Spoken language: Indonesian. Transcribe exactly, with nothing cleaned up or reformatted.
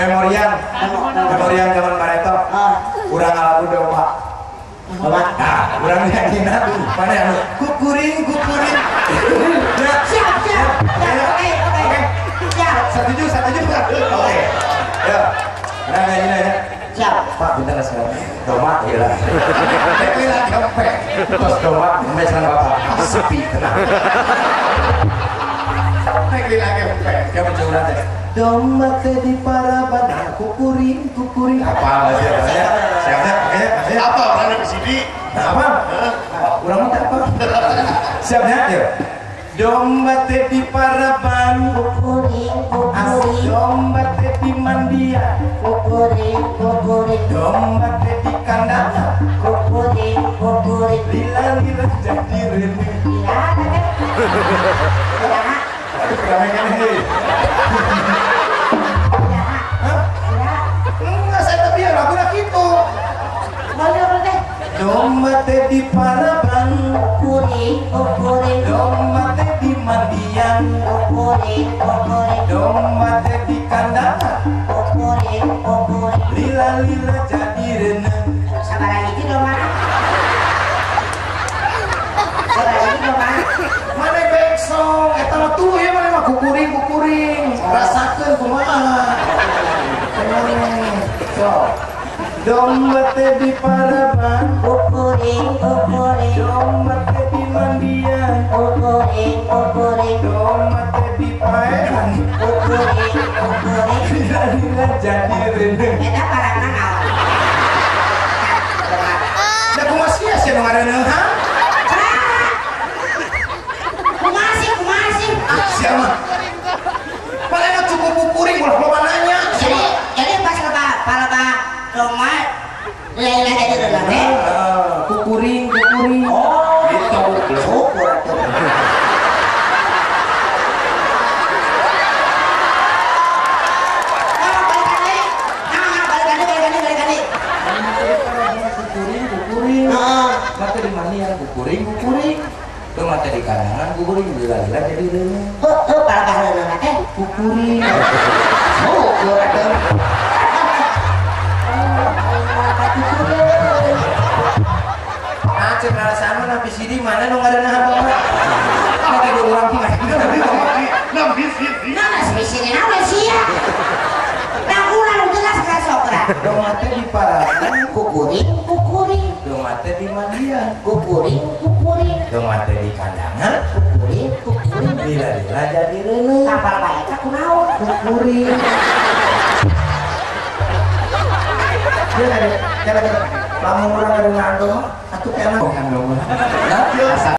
memorian memorian zaman Bareto kurang alabu domba nah kurang nyanyiin mana yang kukuring kukuring siap siap oke oke siap setuju setuju oke ya nah nyanyiin aja siap Pak bentar sekarang domba iya lah tapi lah capek terus domba sampai sekarang bapak sepi tenang naik lagi capek kayak mencoba aja domba tadi para badan kukuring kukuring apa sih ya siapnya oke apa orang di sini nah apa kurang mah apa siapnya ya domba tadi para ban kukuring kukuring domba tadi mandian kukuring kukuring domba tadi kandang kukuring kukuring lila lila jadi rene tidak ada kan tidak aduh ramai kan ini enggak saya tapi ya lagu gitu domba tadi para ban kukuring kukuring domba tadi mandian kukuring kukuring domba tadi kandang kukuring kukuring lila lila jadi rene sabar lagi dong mana sabar lagi dong mana mana baik song eta mah tuh ya mana mah kukuring kukuring rasakeun kumaha so domba tadi para ban kukuring kukuring domba tadi mandian kukuring kukuring domba tadi paehan kukuring kukuring lila lila jadi rene eta parangna naon da kumaha sia-sia nu ngaranna ha kumasi kumasi sia mah paling cukup kukuring ulah loba nanya jadi jadi pas lepa palapa rumah lele jadi lele kukuring kukuring oh gitu syukur atuh kukuring kukuring mata di mana ya kukuring kukuring tuh mata di kanan kukuring lila lila jadi rene oh oh palapa lele teh kukuring syukur atuh ah cek alasan mana sini mana nu ngaranna apa mata di urang main nabi sini nah sini nawe sia tang ulah jelas ka sokra dong mata di parasan kukuring kukuring dong mata di mandian kukuring kukuring dong mata di kandangan kukuring kukuring lila lila jadi rene kapal bae ka kunaon kukuring dia ada cara lamun urang ada ngandung atuh kena ngandung